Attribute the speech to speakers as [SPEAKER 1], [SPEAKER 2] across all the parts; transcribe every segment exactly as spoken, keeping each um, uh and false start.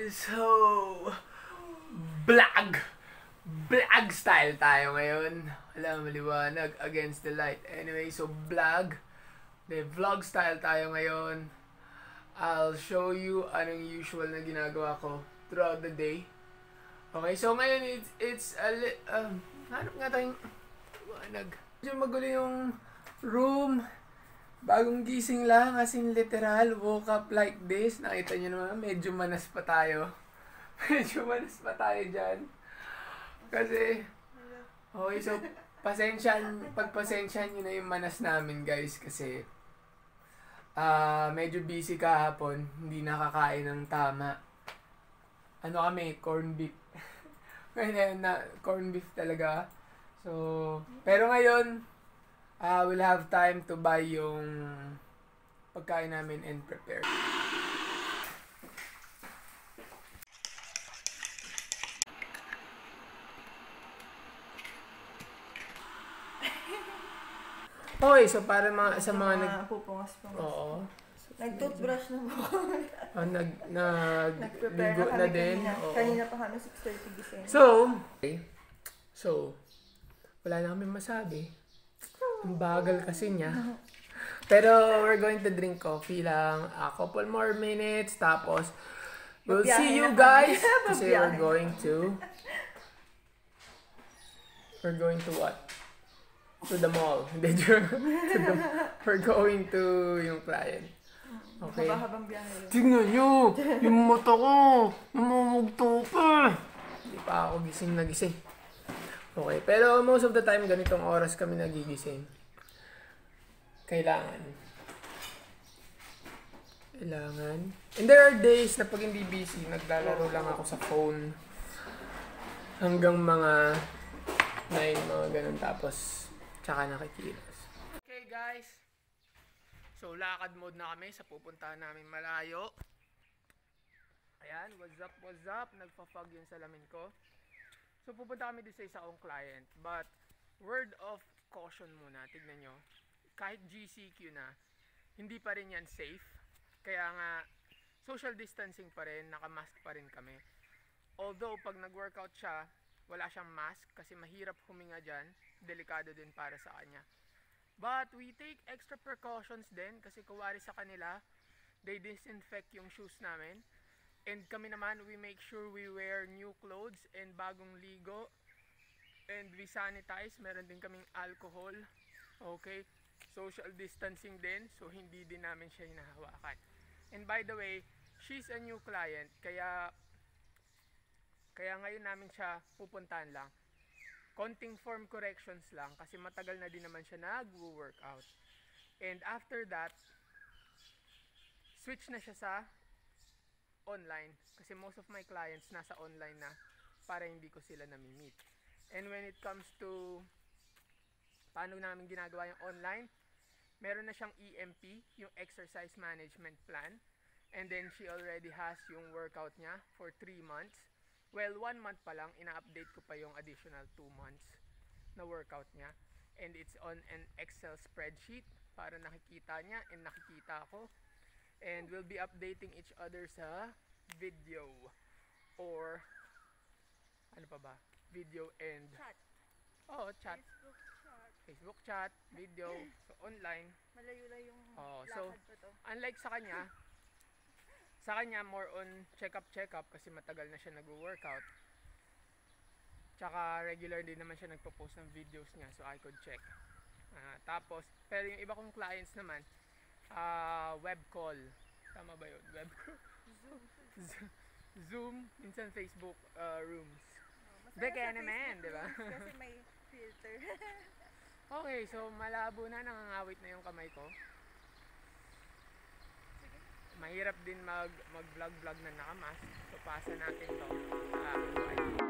[SPEAKER 1] So, vlog! Vlog style tayo ngayon. Alam, maliwanag against the light. Anyway, so vlog. De, vlog style tayo ngayon. I'll show you anong usual na ginagawa ko throughout the day. Okay, so ngayon it's, it's a li- um, hanap nga tayong liwanag. Medyo magulo yung room. Bagong gising lang, as in literal, woke up like this. Nakita nyo naman, medyo manas pa tayo. Medyo manas pa tayo dyan. Kasi, okay, so, pasensyan, pagpasensyan nyo na yung manas namin, guys. Kasi, uh, medyo busy kahapon. Hindi nakakain ng tama. Ano kami, corn beef. Ngayon na, corn beef talaga. So, pero ngayon, Uh, we'll have time to buy yung pagkain namin and prepare. Okay, so para mga sa mga nag
[SPEAKER 2] pupungas-pungas.
[SPEAKER 1] Oo.
[SPEAKER 2] Nag-toothbrush na po.
[SPEAKER 1] Oh, nag nag
[SPEAKER 2] Nag-prepare
[SPEAKER 1] ligo
[SPEAKER 2] na
[SPEAKER 1] na
[SPEAKER 2] kami
[SPEAKER 1] din.
[SPEAKER 2] kanina.
[SPEAKER 1] Oo.
[SPEAKER 2] Kanina pa kami six thirty gising.
[SPEAKER 1] So, okay. So, wala na kami masabi. Ang bagal kasi niya. Pero we're going to drink coffee lang. A couple more minutes. Tapos, we'll see you guys. Kasi we're going to... We're going to what? To the mall. to the, we're going to yung client. Okay.
[SPEAKER 2] Haba-habang biyahe yun.
[SPEAKER 1] Tingnan nyo! Yung mata ko! Namumugto pa! Hindi pa ako gising na gising. Okay, pero most of the time, ganitong oras kami nagigising. Kailangan. Kailangan. And there are days na pag hindi busy, naglalaro lang ako sa phone. Hanggang mga nine, mga ganun. Tapos, tsaka nakikilos. Okay guys. So, lakad mode na kami sa pupuntahan namin malayo. Ayan, what's up, what's up? Nagpa-fog yung salamin ko. So, pupunta kami dito sa isa kong client. But, word of caution muna. Tignan nyo. Kahit G C Q na, hindi pa rin yan safe. Kaya nga, social distancing pa rin. Nakamask pa rin kami. Although, pag nag-workout siya, wala siyang mask. Kasi mahirap huminga dyan. Delikado din para sa kanya. But, we take extra precautions din. Kasi kuwari sa kanila, they disinfect yung shoes namin. And kami naman, we make sure we wear new clothes and bagong ligo. And we sanitize. Meron din kaming alcohol. Okay? Social distancing din. So, hindi din namin siya hinahawakan. And by the way, she's a new client. Kaya, kaya ngayon namin siya pupuntahan lang. Konting form corrections lang. Kasi matagal na din naman siya nag-workout. And after that, switch na siya sa online, kasi most of my clients nasa online na para hindi ko sila nami-meet. And when it comes to paano namin ginagawa yung online, meron na siyang E M P, yung exercise management plan, and then she already has yung workout niya for three months. Well, one month pa lang, ina-update ko pa yung additional two months na workout niya, and it's on an Excel spreadsheet para nakikita niya and nakikita ako. And we'll be updating each other sa video or ano pa ba? Video and
[SPEAKER 2] Chat.
[SPEAKER 1] Oh, chat.
[SPEAKER 2] Facebook chat.
[SPEAKER 1] Facebook chat, video, so online.
[SPEAKER 2] Malayo-layo yung
[SPEAKER 1] Oh,
[SPEAKER 2] lakad
[SPEAKER 1] so
[SPEAKER 2] pa to.
[SPEAKER 1] unlike sa kanya, sa kanya more on check-up check-up kasi matagal na siya nag-workout. Tsaka regular din naman siya nagpo-post ng videos niya, so I could check. Uh, tapos, pero yung iba kong clients naman, Uh, web call. Tama ba yun? Web call? Zoom. Zoom. Minsan Facebook uh, rooms.
[SPEAKER 2] Oh,
[SPEAKER 1] Beke naman, di ba?
[SPEAKER 2] Kasi may filter.
[SPEAKER 1] Okay, so malabo na. Nangangawit na yung kamay ko.
[SPEAKER 2] Sige.
[SPEAKER 1] Mahirap din mag, mag-vlog-vlog na nakamask. So, pasa natin to. Uh, bye.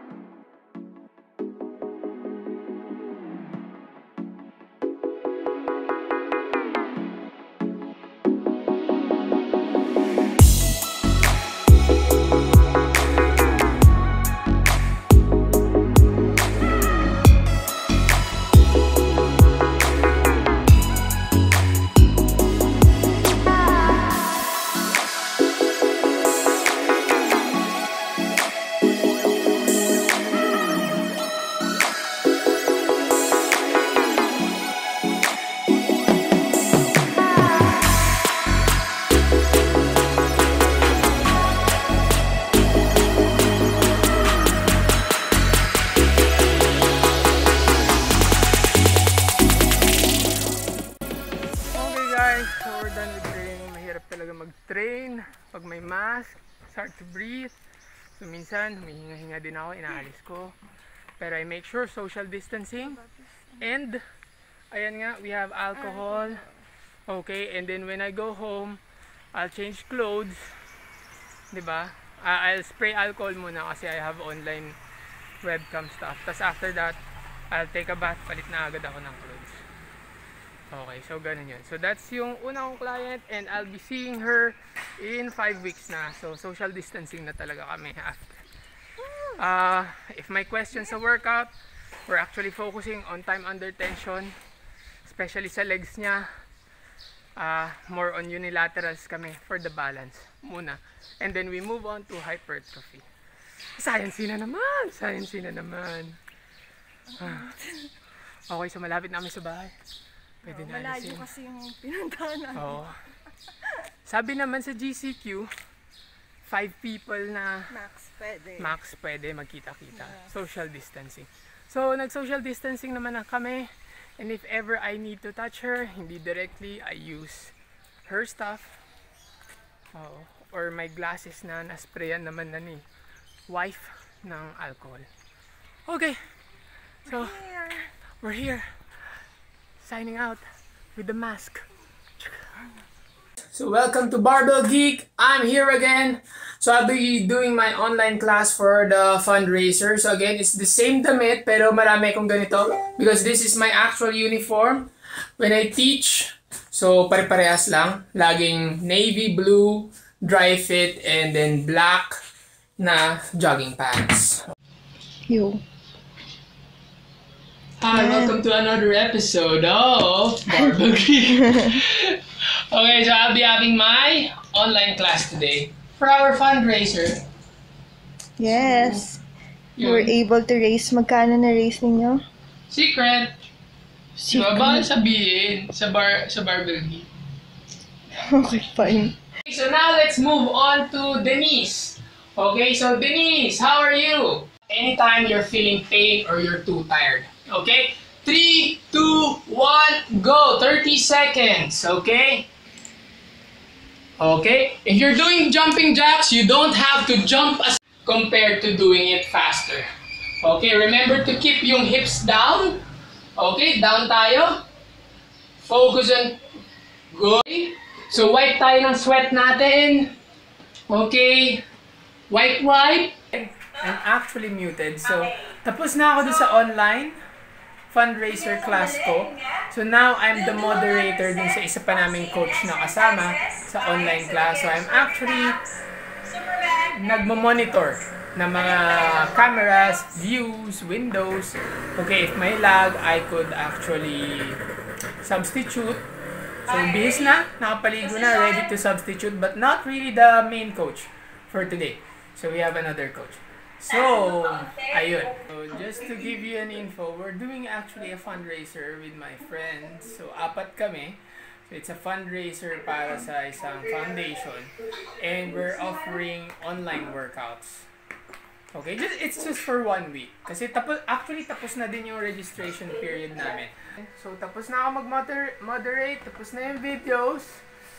[SPEAKER 1] guys, so we're done with training. Mahirap talaga mag-train pag may mask. It's hard to breathe. So minsan, humihinga-hinga din ako, inaalis ko. Pero I make sure social distancing. And, ayan nga, we have alcohol. Okay, and then when I go home, I'll change clothes. Diba? Uh, I'll spray alcohol muna kasi I have online webcam stuff. Tapos after that, I'll take a bath, palit na agad ako ng clothes. Okay, so ganun yun. So that's yung una kong client and I'll be seeing her in five weeks na. So social distancing na talaga kami after. Uh, if my questions sa workout, we're actually focusing on time under tension, especially sa legs niya. Uh, more on unilaterals kami for the balance muna. And then we move on to hypertrophy. Science na naman! Science na naman! Ah. Okay, so malapit na kami sa bahay. Pwede
[SPEAKER 2] oh,
[SPEAKER 1] na
[SPEAKER 2] malayo
[SPEAKER 1] alisin.
[SPEAKER 2] kasi yung pinuntahan namin.
[SPEAKER 1] Oo. Sabi naman sa G C Q, five people na
[SPEAKER 2] Max pwede.
[SPEAKER 1] Max pwede magkita-kita. Yeah. Social distancing. So, nag-social distancing naman na kami. And if ever I need to touch her, hindi directly, I use her stuff. Oo. Or my glasses na nasprayan naman na ni wife ng alcohol. Okay. So,
[SPEAKER 2] We're here.
[SPEAKER 1] We're here. Signing out with the mask. So welcome to Barbell Geek. I'm here again. So I'll be doing my online class for the fundraiser. So again, it's the same damit pero marami akong ganito because this is my actual uniform when I teach. So pare-parehas lang. Laging navy blue, dry fit, and then black na jogging pants.
[SPEAKER 3] You.
[SPEAKER 1] Hi, welcome to another episode of Barbell Geek. Okay, so I'll be having my online class today for our fundraiser.
[SPEAKER 3] Yes.
[SPEAKER 1] Yun.
[SPEAKER 3] You were able to raise. Magkano na raise ninyo?
[SPEAKER 1] Secret. Secret. Bawal sabihin sa bar sa Barbell Geek.
[SPEAKER 3] Okay, fine.
[SPEAKER 1] Okay, so now let's move on to Denise. Okay, so Denise, how are you? Anytime you're feeling pain or you're too tired. Okay? Three, two, one, go! thirty seconds, okay? Okay? If you're doing jumping jacks, you don't have to jump as compared to doing it faster. Okay? Remember to keep yung hips down. Okay? Down tayo. Focus on... Good. So, wipe tayo ng sweat natin. Okay? Wipe, wipe. I'm actually muted. So, tapos na ako dun sa online fundraiser class ko. So now, I'm the moderator dun sa isa pa naming coach na kasama sa online class. So I'm actually nagmo-monitor ng mga cameras, views, windows. Okay, if may lag, I could actually substitute. So bihis na, nakapaligo na, ready to substitute, but not really the main coach for today. So we have another coach. So, ayun. So, just to give you an info, we're doing actually a fundraiser with my friends. So, apat kami. So, it's a fundraiser para sa isang foundation. And we're offering online workouts. Okay, just, it's just for one week. Kasi tapos, actually, tapos na din yung registration period namin. So, tapos na ako mag-moderate. Tapos na yung videos.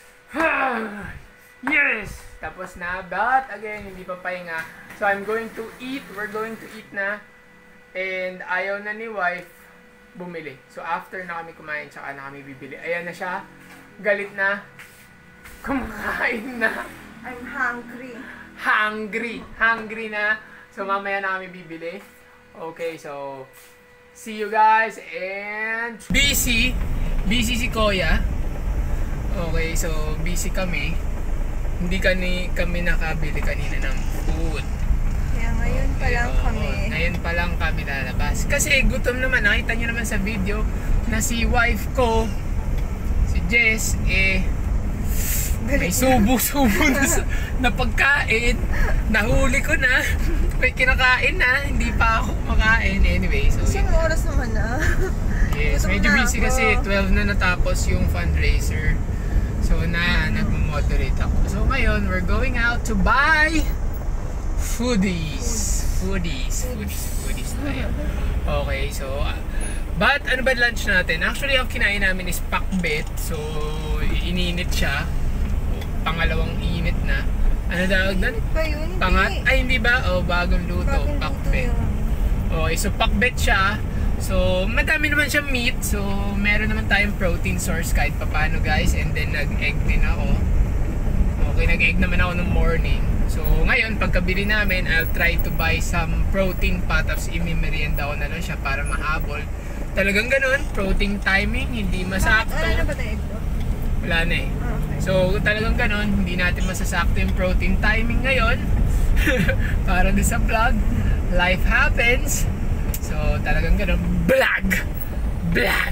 [SPEAKER 1] Yes! Tapos na. But, again, hindi pa pahinga. So, I'm going to eat. We're going to eat na. And ayaw na ni wife bumili. So, after na kami kumain, tsaka na kami bibili. Ayan na siya. Galit na. Kumakain na.
[SPEAKER 2] I'm hungry.
[SPEAKER 1] Hungry. Hungry na. So, mamaya na kami bibili. Okay, so, see you guys. And busy. Busy si Koya. Okay, so, busy kami. Hindi kami, kami nakabili kanina ng food.
[SPEAKER 2] Kaya ngayon pa lang
[SPEAKER 1] Oo,
[SPEAKER 2] kami.
[SPEAKER 1] Ngayon pa lang kami lalabas. Kasi gutom naman, nakita nyo naman sa video na si wife ko, si Jess, eh, may subo-subo na, na pagkain. Nahuli ko na. May kinakain na. Hindi pa ako kumakain. Anyway, so...
[SPEAKER 2] Isang oras naman na.
[SPEAKER 1] Yes, medyo busy kasi twelve na natapos yung fundraiser. So na, nag-moderate ako. So ngayon, we're going out to buy foodies. Foodies. Foodies. Foodies Ayan. Okay, so... Uh, but ano ba lunch natin? Actually, ang kinain namin is pakbet. So, ininit siya. Pangalawang init na. Ano tawag doon?
[SPEAKER 2] Init ba yun?
[SPEAKER 1] Pangat?
[SPEAKER 2] Hindi.
[SPEAKER 1] Ay, hindi ba? O, oh, bagong luto.
[SPEAKER 2] Bagong luto
[SPEAKER 1] Pakbet.
[SPEAKER 2] yun.
[SPEAKER 1] Okay, so pakbet siya. So, madami naman siyang meat. So, meron naman tayong protein source kahit papano, guys. And then, nag-egg din ako. Okay, nag-egg naman ako nung morning. So, ngayon, pagkabili namin, I'll try to buy some protein pa. Tapos, imimerienda ko na lang siya para mahabol. Talagang ganun, protein timing, hindi masakto.
[SPEAKER 2] Wala na ba na egg to?
[SPEAKER 1] Wala na eh.
[SPEAKER 2] Ah, okay.
[SPEAKER 1] So, talagang ganun, hindi natin masasakto yung protein timing ngayon. Para din sa vlog. Life happens. So, talagang ganun. Blag! Blag!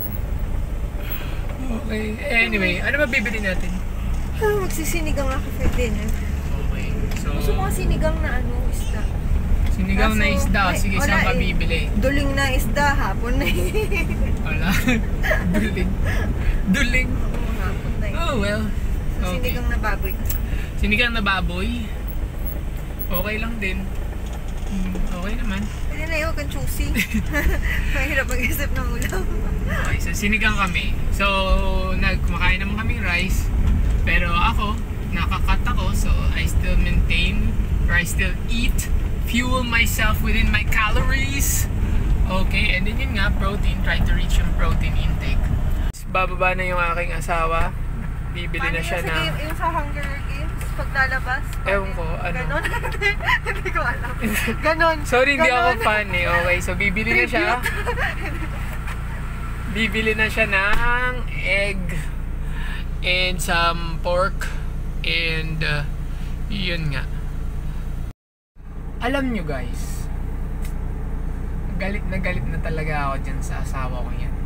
[SPEAKER 1] Okay. Anyway, ano ba bibili natin?
[SPEAKER 2] Ah, magsisinigang ako for dinner.
[SPEAKER 1] Okay. So,
[SPEAKER 2] Gusto ko kasi sinigang na ano, isda.
[SPEAKER 1] sinigang na
[SPEAKER 2] Kaso,
[SPEAKER 1] isda.
[SPEAKER 2] ay,
[SPEAKER 1] Sige,
[SPEAKER 2] wala
[SPEAKER 1] saan ka
[SPEAKER 2] eh.
[SPEAKER 1] bibili?
[SPEAKER 2] Duling na isda, hapon na eh.
[SPEAKER 1] Wala. Duling. Duling.
[SPEAKER 2] Oo, hapon na eh.
[SPEAKER 1] Oh, well.
[SPEAKER 2] So,
[SPEAKER 1] Okay.
[SPEAKER 2] sinigang na baboy.
[SPEAKER 1] Sinigang na baboy. Okay lang din. Hmm, okay naman.
[SPEAKER 2] Pwede na yun, kang choosy. Mahirap mag-isip ng ulam.
[SPEAKER 1] Okay, so sinigang kami. So, nagkumakain naman kaming rice. Pero ako, nakakat ako. So, I still maintain or I still eat, fuel myself within my calories. Okay, and then yun nga, protein. Try to reach yung protein intake. Bababa na yung aking asawa. Bibili na siya
[SPEAKER 2] Paano
[SPEAKER 1] na...
[SPEAKER 2] yung, yung sa Hunger Games, paglalabas?
[SPEAKER 1] Ewan ko, ano?
[SPEAKER 2] Ganon? Hindi ko alam. Ganon.
[SPEAKER 1] Sorry, hindi
[SPEAKER 2] Ganon.
[SPEAKER 1] ako fan eh. Okay, so bibili na siya. Bibili na siya ng egg and some pork and uh, yun nga. Alam nyo guys, galit na galit na talaga ako dyan sa asawa ko yan.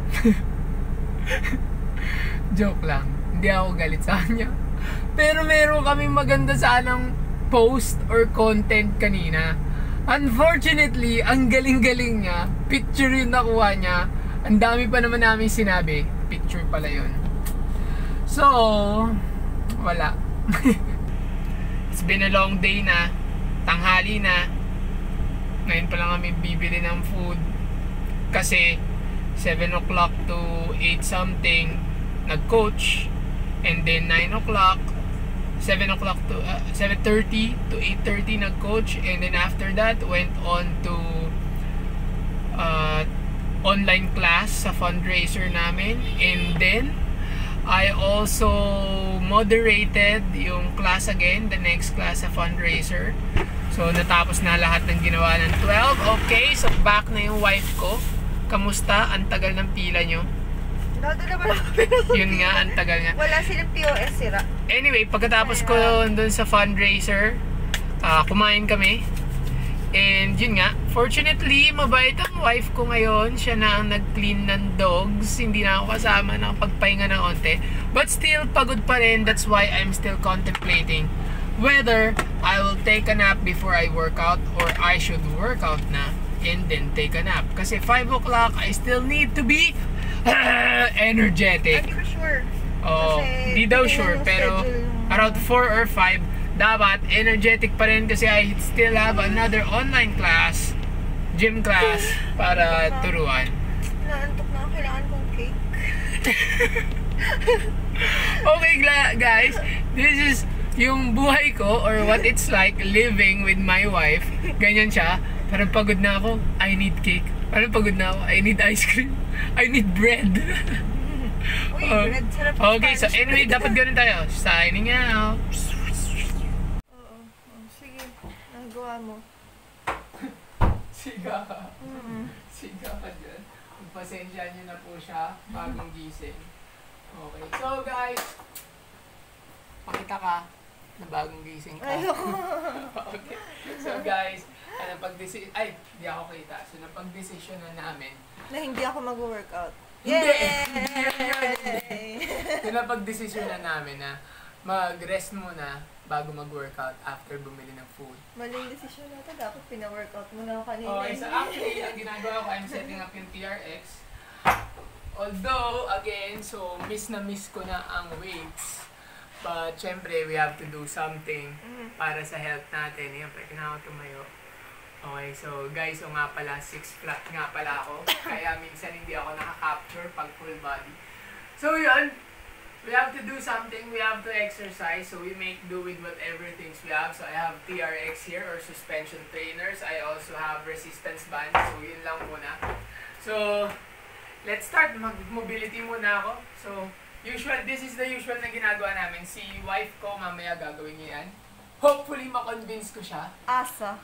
[SPEAKER 1] Joke lang. Hindi ako galit sa kanya. Pero meron kaming maganda sanang post or content kanina. Unfortunately, ang galing-galing niya. Picture yung nakuha niya. Ang dami pa naman namin sinabi. Picture pala yun. So, wala. It's been a long day na. Tanghali na. Ngayon pa lang kami bibili ng food. Kasi, seven o'clock to eight something, nag-coach. And then nine o'clock, seven o'clock to uh, seven thirty to eight thirty nag-coach. And then after that, went on to uh, online class sa fundraiser namin. And then, I also moderated yung class again, the next class sa fundraiser. So, natapos na lahat ng ginawa ng twelve. Okay, so back na yung wife ko. Kamusta? Ang tagal ng pila nyo?
[SPEAKER 2] Dado naman ako.
[SPEAKER 1] Yun nga, ang tagal nga.
[SPEAKER 2] Wala silang P O S sira.
[SPEAKER 1] Anyway, pagkatapos ko dun sa fundraiser, uh, kumain kami. And yun nga, fortunately, mabait ang wife ko ngayon. Siya na ang nag-clean ng dogs. Hindi na ako kasama ng pagpahinga ng onte. But still, pagod pa rin. That's why I'm still contemplating whether I will take a nap before I work out or I should work out na and then take a nap. Kasi five o'clock, I still need to be energetic.
[SPEAKER 2] Hindi ko sure.
[SPEAKER 1] Oh,
[SPEAKER 2] Kasi
[SPEAKER 1] di daw
[SPEAKER 2] tingnan
[SPEAKER 1] sure,
[SPEAKER 2] yung
[SPEAKER 1] pero
[SPEAKER 2] schedule.
[SPEAKER 1] around four or five, dapat energetic pa rin kasi I still have another online class, gym class, para turuan.
[SPEAKER 2] Naantok na ako. Kailangan kong cake.
[SPEAKER 1] Okay guys, this is yung buhay ko or what it's like living with my wife. Ganyan siya. Parang pagod na ako, I need cake. Parang pagod na ako, I need ice cream. I need bread.
[SPEAKER 2] Uy,
[SPEAKER 1] Uh,
[SPEAKER 2] bread. Sarap ng
[SPEAKER 1] okay, so
[SPEAKER 2] Spanish
[SPEAKER 1] anyway,
[SPEAKER 2] bread.
[SPEAKER 1] dapat ganun tayo. Signing out.
[SPEAKER 2] Oo. Oh, sige. Nagawa mo.
[SPEAKER 1] Siga ka.
[SPEAKER 2] Mm-mm.
[SPEAKER 1] Siga ka dyan. Pagpasensya nyo na po siya. Bagong gising. Okay. So guys, pakita ka na bagong gising ka.
[SPEAKER 2] Ayoko.
[SPEAKER 1] Okay. So guys, ano pag-decision, ay, di ako kita. So napag-decision na namin.
[SPEAKER 2] Na hindi ako mag-workout.
[SPEAKER 1] Hindi!
[SPEAKER 2] Yay!
[SPEAKER 1] So napag-decision na namin na mag-rest muna bago mag-workout after bumili ng food.
[SPEAKER 2] Maling desisyon na ito. Dapat pina-workout mo na ako kanina.
[SPEAKER 1] Okay, so actually, ang ginagawa ko, I'm setting up yung T R X. Although, again, so miss na miss ko na ang weights. But, syempre, we have to do something para sa health natin. Yan, pwede na ako tumayo. Okay, so guys, o nga pala, six flat nga pala ako. Kaya minsan hindi ako nakaka-capture pag full body. So yun, we have to do something, we have to exercise, so we make do with whatever things we have. So I have T R X here, or suspension trainers. I also have resistance bands, so yun lang muna. So, let's start. Mag-mobility muna ako. So, usual, this is the usual na ginagawa namin. Si wife ko, mamaya gagawin niya yan. Hopefully, ma-convince ko siya.
[SPEAKER 2] Asa.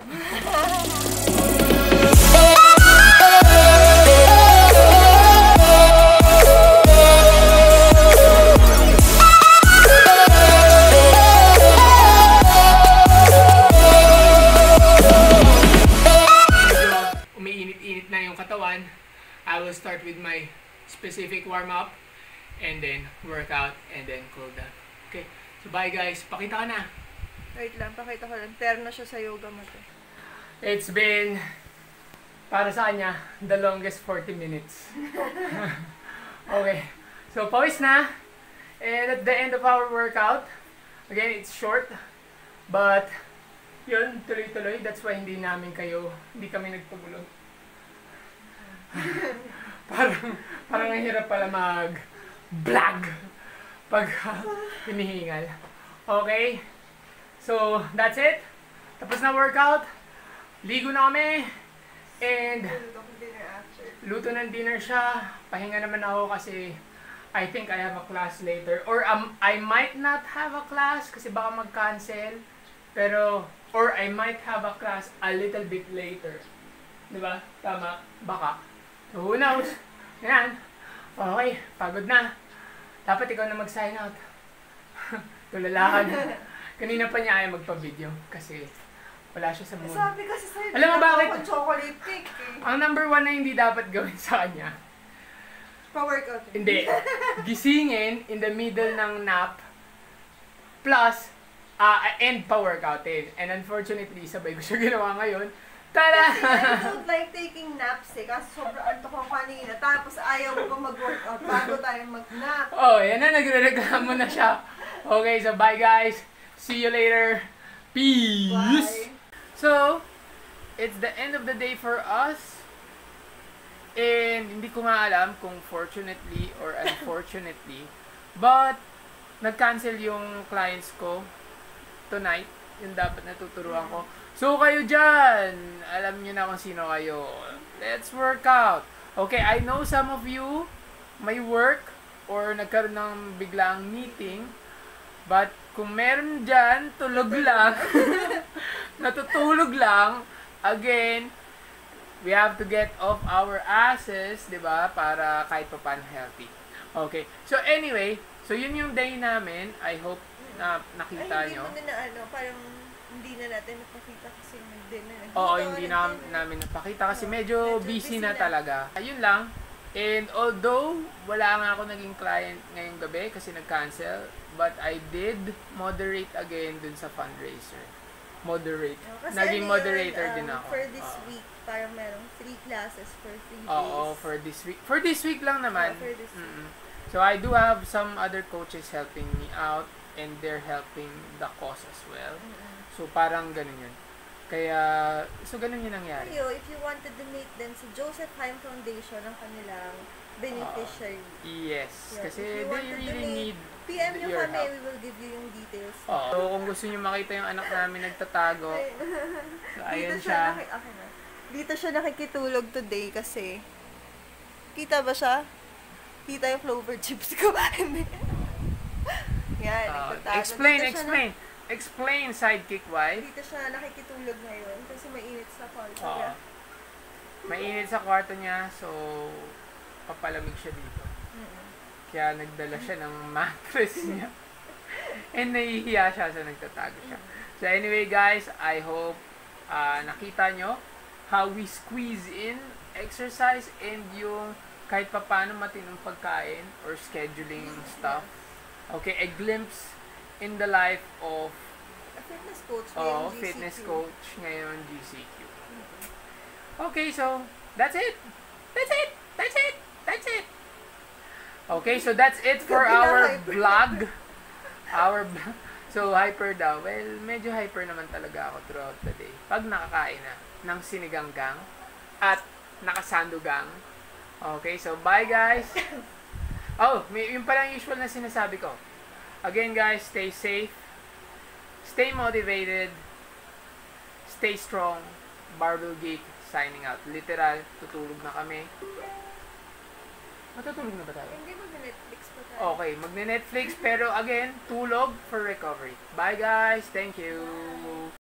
[SPEAKER 1] Umiinit-init na yung katawan. I will start with my specific warm-up and then workout and then cool down. Okay, so bye guys. Pakita ka na.
[SPEAKER 2] Wait lang, pakita ko lang. Terno siya sa yoga mat.
[SPEAKER 1] It's been, para sa kanya, the longest forty minutes. Okay, so pawis na. And at the end of our workout, again, it's short, but yun, tuloy-tuloy. That's why hindi namin kayo, hindi kami nagpagulo. parang, parang ang hirap pala mag-vlog pag uh, hinihingal. Okay? So, that's it. Tapos na workout. Ligo na kami. And, luto ng dinner siya. Pahinga naman ako kasi I think I have a class later. Or um, I might not have a class kasi baka mag-cancel. Pero, or I might have a class a little bit later. Diba? Tama? Baka. So, who knows? Yan. Okay, pagod na. Dapat ikaw na mag-sign out. Tulalakan. Kanina pa niya ayaw magpa-video kasi wala siya sa mood.
[SPEAKER 2] Sabi kasi sa'yo,
[SPEAKER 1] alam mo bakit?
[SPEAKER 2] Chocolate cake eh.
[SPEAKER 1] Ang number one na hindi dapat gawin sa kanya.
[SPEAKER 2] Pa-workout.
[SPEAKER 1] Hindi. Gisingin in the middle ng nap plus uh, and pa-workoutin. And unfortunately, sabay ko siya ginawa ngayon. Tada!
[SPEAKER 2] Kasi I don't like taking naps eh. Kasi sobrang antok ko kanina. Tapos ayaw ko pa mag-workout bago tayo mag-nap.
[SPEAKER 1] Oh, yan na. Nagre-reklamo na siya. Okay, so bye guys. See you later. Peace!
[SPEAKER 2] Bye.
[SPEAKER 1] So, it's the end of the day for us. And hindi ko nga alam kung fortunately or unfortunately. But, nag-cancel yung clients ko tonight. Yung dapat natuturuan ko. So, kayo dyan, alam nyo na kung sino kayo. Let's work out. Okay, I know some of you may work or nagkaroon ng biglang meeting. But, kung meron dyan, tulog lang. Natutulog lang. Again, we have to get off our asses, di ba? Para kahit pa paano healthy. Okay. So, anyway, so yun yung day namin. I hope na nakita
[SPEAKER 2] Ay, hindi
[SPEAKER 1] nyo.
[SPEAKER 2] mo na na ano, parang hindi na natin napakita kasi mag-dinner.
[SPEAKER 1] Oo, hindi na namin napakita kasi medyo,
[SPEAKER 2] medyo
[SPEAKER 1] busy,
[SPEAKER 2] busy
[SPEAKER 1] na,
[SPEAKER 2] na
[SPEAKER 1] talaga. Ayun lang. And although, wala nga ako naging client ngayong gabi kasi nag-cancel, but I did moderate again dun sa fundraiser. Moderate.
[SPEAKER 2] Kasi
[SPEAKER 1] Naging
[SPEAKER 2] ano yun,
[SPEAKER 1] moderator
[SPEAKER 2] um,
[SPEAKER 1] din ako.
[SPEAKER 2] For this
[SPEAKER 1] Oo.
[SPEAKER 2] week, parang merong three classes for three days.
[SPEAKER 1] Oo, for this week. For this week lang naman.
[SPEAKER 2] Oh, for this week.
[SPEAKER 1] Mm-mm. So I do have some other coaches helping me out and they're helping the cause as well.
[SPEAKER 2] Mm-hmm.
[SPEAKER 1] So parang ganun yun. Kaya, so ganun yung nangyari.
[SPEAKER 2] Kayo, if you want to donate then si Joseph Heim Foundation ang kanilang beneficiary.
[SPEAKER 1] Uh, yes.
[SPEAKER 2] Yeah,
[SPEAKER 1] kasi
[SPEAKER 2] if you
[SPEAKER 1] they
[SPEAKER 2] want to
[SPEAKER 1] really
[SPEAKER 2] donate,
[SPEAKER 1] need
[SPEAKER 2] P M nyo
[SPEAKER 1] your
[SPEAKER 2] kami,
[SPEAKER 1] help.
[SPEAKER 2] we will give you yung details.
[SPEAKER 1] Oo. So kung gusto nyo makita yung anak namin nagtatago,
[SPEAKER 2] Ay,
[SPEAKER 1] so ayan
[SPEAKER 2] dito
[SPEAKER 1] siya.
[SPEAKER 2] Naki, okay na. Dito siya nakikitulog today kasi kita ba siya? Kita yung clover chips ko. Hindi. Yan,
[SPEAKER 1] Uh,
[SPEAKER 2] nagtatago.
[SPEAKER 1] explain,
[SPEAKER 2] Dito siya
[SPEAKER 1] explain. Explain, sidekick wife.
[SPEAKER 2] Dito siya nakikitulog ngayon kasi mainit sa kwarto
[SPEAKER 1] Oo.
[SPEAKER 2] niya.
[SPEAKER 1] Mainit sa kwarto niya, so papalamig siya dito.
[SPEAKER 2] Mm-mm.
[SPEAKER 1] Kaya nagdala siya ng mattress niya. And nahihiya siya, so nagtatago siya. So anyway guys, I hope uh, nakita nyo how we squeeze in exercise and yung kahit pa paano matinong pagkain or scheduling stuff. Okay, a glimpse in the life of
[SPEAKER 2] A fitness coach
[SPEAKER 1] oh,
[SPEAKER 2] ngayong G C Q.
[SPEAKER 1] fitness coach ngayon G C Q. Okay, so that's it. That's it. That's it. That's it. Okay, so that's it for our vlog. Our so hyper daw. Well, medyo hyper naman talaga ako throughout the day. Pag nakakain na. ng siniganggang at nakasandugang. Okay, so bye guys! Oh, may, yung palang usual na sinasabi ko. Again guys, stay safe, stay motivated, stay strong. Barbell Geek signing out. Literal, tutulog na kami. Matutulog na ba tayo?
[SPEAKER 2] Hindi mag-Netflix pa tayo.
[SPEAKER 1] Okay, magne-Netflix pero again, tulog for recovery. Bye guys, thank you!